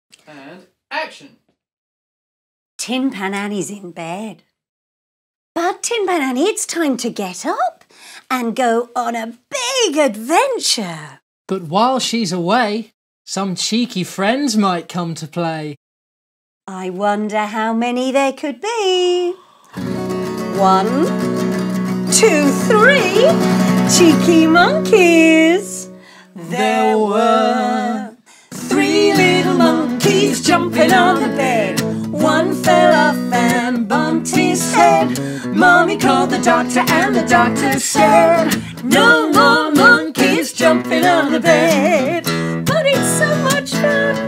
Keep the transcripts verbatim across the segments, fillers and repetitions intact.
And action. Tin Pan Annie's in bed. But Tin Pan Annie, it's time to get up and go on a big adventure. But while she's away, some cheeky friends might come to play. I wonder how many there could be. One, two, three, cheeky monkeys. There were three little monkeys jumping on the bed. One fell off and bumped his head. Mommy called the doctor and the doctor said, no more monkeys jumping on the bed. But it's so much fun.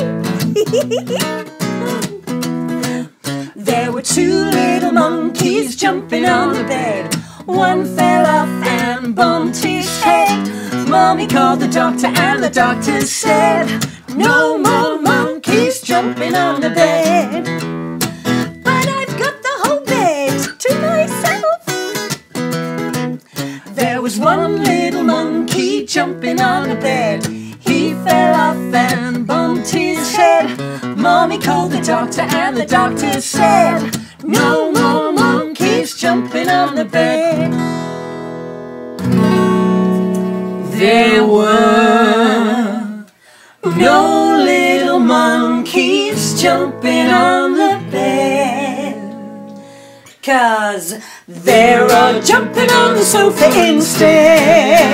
There were two little monkeys jumping on the bed. One fell off and bumped his head. Mommy called the doctor and the doctor said, no more monkeys jumping on the bed. But I've got the whole bed to myself. There was one little monkey jumping on the bed. He fell off and bumped his head. Mommy called the doctor and the doctor said, no more monkeys jumping on the bed. There were no little monkeys jumping on the bed, 'cause they're all jumping on the sofa instead.